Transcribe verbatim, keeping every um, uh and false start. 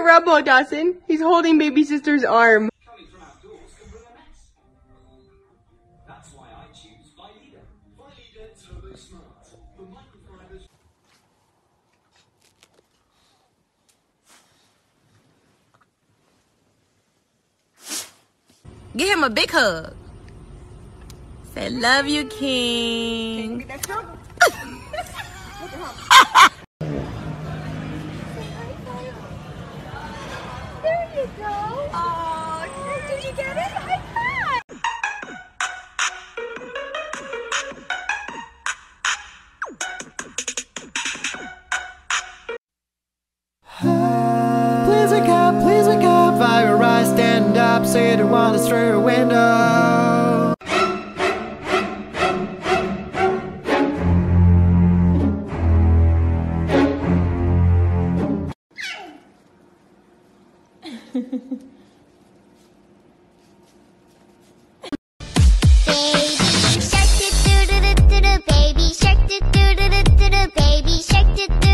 Rubbo, Dawson. He's holding baby sister's arm. Coming from outdoors can bring a mess. That's why I choose Vylida. Vylida Turbo Smart. The microfibers. Give him a big hug. Say, love you, King. Can you get that trouble? There you go. Oh, did you get it? High five. Please wake up, please wake up. Fire your eyes, stand up, so you don't want us through a window. Baby shark do do do do do, baby shark do do do do do, baby shark do do.